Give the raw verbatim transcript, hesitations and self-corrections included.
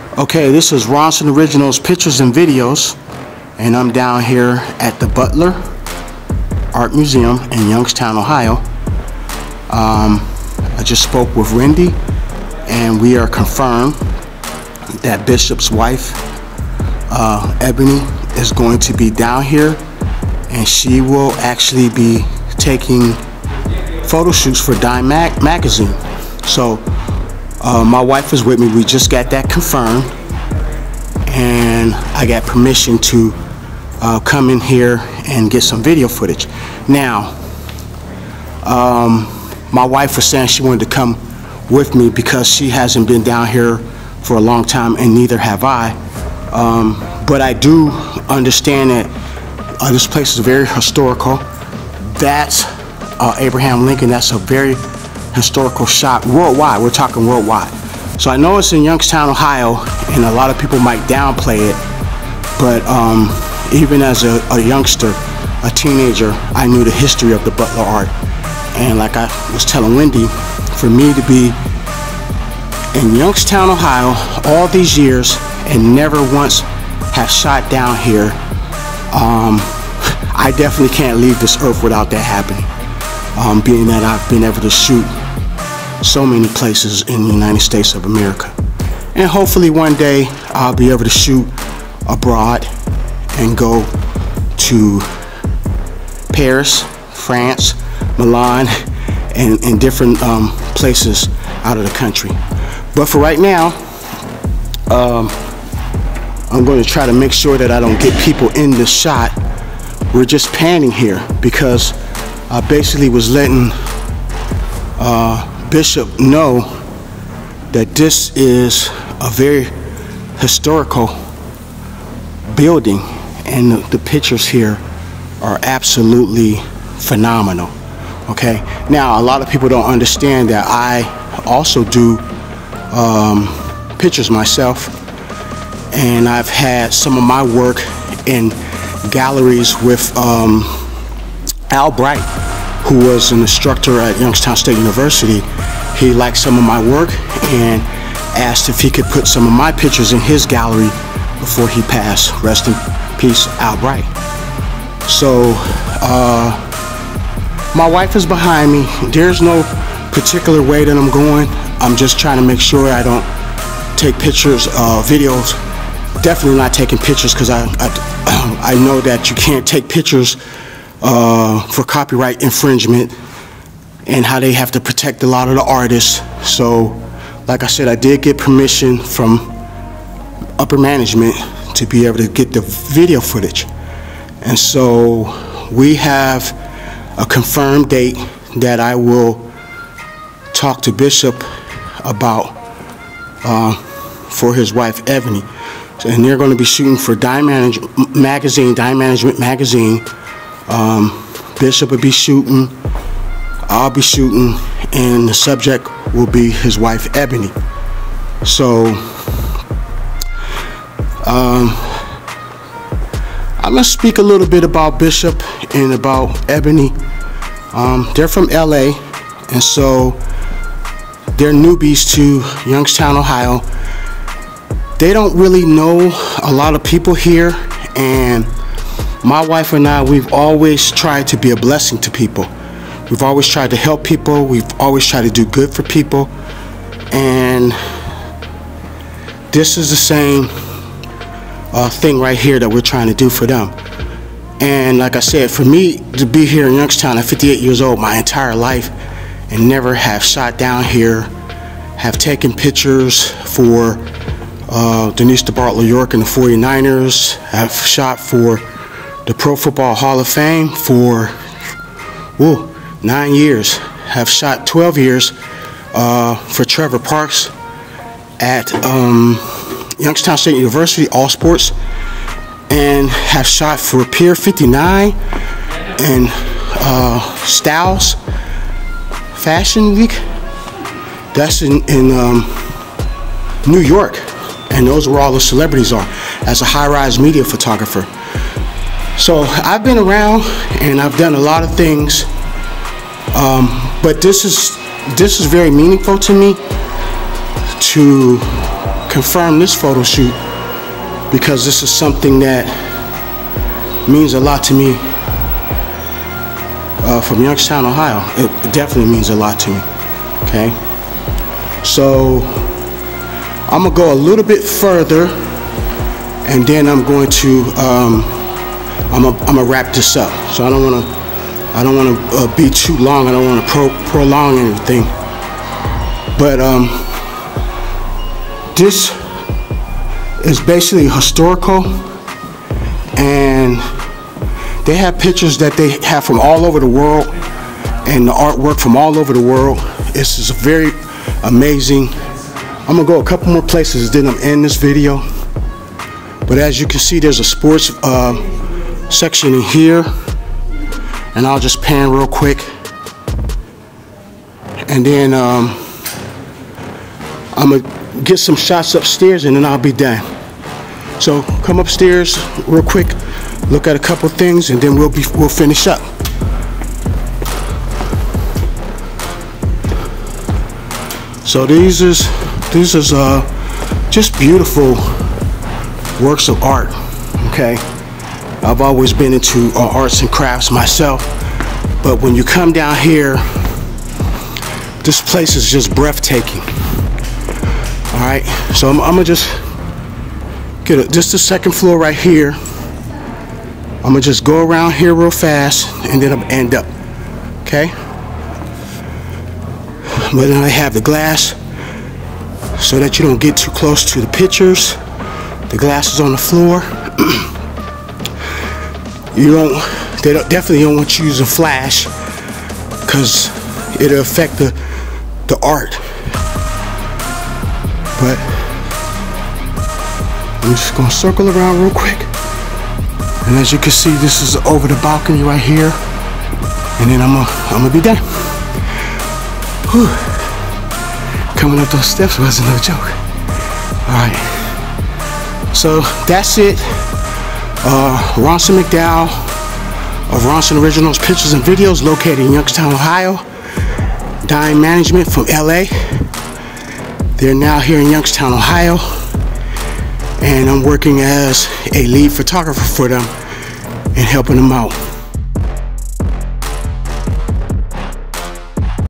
Okay, this is Ronson Originals Pictures and Videos, and I'm down here at the Butler Art Museum in Youngstown, Ohio. Um, I just spoke with Wendy, and we are confirmed that Bishop's wife, uh, Ebony, is going to be down here, and she will actually be taking photo shoots for Dime Mag magazine. So uh, my wife is with me. We just got that confirmed, and I got permission to uh, come in here and get some video footage. Now, um, my wife was saying she wanted to come with me because she hasn't been down here for a long time, and neither have I. Um, but I do understand that uh, this place is very historical. That's uh, Abraham Lincoln. That's a very historical shot worldwide. We're talking worldwide. So I know it's in Youngstown, Ohio, and a lot of people might downplay it, but um, even as a, a youngster, a teenager, I knew the history of the Butler art. And like I was telling Wendy, for me to be in Youngstown, Ohio all these years and never once have shot down here, um, I definitely can't leave this earth without that happening. Um, being that I've been able to shoot so many places in the United States of America. And hopefully one day I'll be able to shoot abroad and go to Paris, France, Milan, and, and different um, places out of the country. But for right now, um, I'm going to try to make sure that I don't get people in the shot. We're just panning here because I basically was letting uh, Bishop know that this is a very historical building, and the, the pictures here are absolutely phenomenal. Okay, now a lot of people don't understand that I also do um, pictures myself, and I've had some of my work in galleries with um, Al Bright, who was an instructor at Youngstown State University. He liked some of my work and asked if he could put some of my pictures in his gallery before he passed. Rest in peace, Al Bright. So uh, my wife is behind me. There's no particular way that I'm going. I'm just trying to make sure I don't take pictures, uh, videos. Definitely not taking pictures, because I, I, I know that you can't take pictures uh, for copyright infringement, and how they have to protect a lot of the artists. So like I said, I did get permission from upper management to be able to get the video footage. And so we have a confirmed date that I will talk to Bishop about uh, for his wife Ebony. And they're going to be shooting for Dime Manage Magazine, Dime Management Magazine. Um, Bishop will be shooting, I'll be shooting, and the subject will be his wife Ebony. So um, I'm going to speak a little bit about Bishop and about Ebony. Um, they're from L A, and so they're newbies to Youngstown, Ohio. They don't really know a lot of people here, and my wife and I, we've always tried to be a blessing to people. We've always tried to help people. We've always tried to do good for people, and this is the same uh, thing right here that we're trying to do for them. And like I said, for me to be here in Youngstown at fifty-eight years old my entire life and never have shot down here, have taken pictures for uh, Denise DeBartolo York and the forty-niners, have shot for the Pro Football Hall of Fame for whoa, nine years, have shot twelve years uh, for Trevor Parks at um, Youngstown State University, all sports, and have shot for Pier fifty-nine and uh, Styles Fashion Week. That's in, in um, New York, and those are where all the celebrities are, as a high-rise media photographer. So I've been around and I've done a lot of things, um, but this is this is very meaningful to me, to confirm this photo shoot because this is something that means a lot to me. Uh, from Youngstown, Ohio. It, it definitely means a lot to me. Okay, so I'm gonna go a little bit further, and then I'm going to um, I'm gonna, I'm gonna wrap this up. So I don't want to I don't want to uh, be too long. I don't want to pro prolong anything. But um, this is basically historical, and they have pictures that they have from all over the world, and the artwork from all over the world. This is very amazing. I'm gonna go a couple more places, then I'm end this video. But as you can see, there's a sports uh, section in here, and I'll just pan real quick, and then um, I'm gonna get some shots upstairs, and then I'll be done. So come upstairs real quick, look at a couple things, and then we'll be we'll finish up. So these is these is uh just beautiful works of art. Okay, I've always been into uh, arts and crafts myself, but when you come down here, this place is just breathtaking. All right, so I'm, I'm gonna just get a, just the second floor right here. I'm gonna just go around here real fast, and then I'll end up. Okay, but then I have the glass so that you don't get too close to the pictures. The glass is on the floor. You don't, they don't, definitely don't want you using flash because it'll affect the, the art. But I'm just gonna circle around real quick. And as you can see, this is over the balcony right here. And then I'm gonna, I'm gonna be done. Whew. Coming up those steps wasn't no joke. All right. So that's it. Uh, Ronson McDowell of Ronson Originals Pictures and Videos, located in Youngstown, Ohio. Dime Management from L A. They're now here in Youngstown, Ohio, and I'm working as a lead photographer for them and helping them out.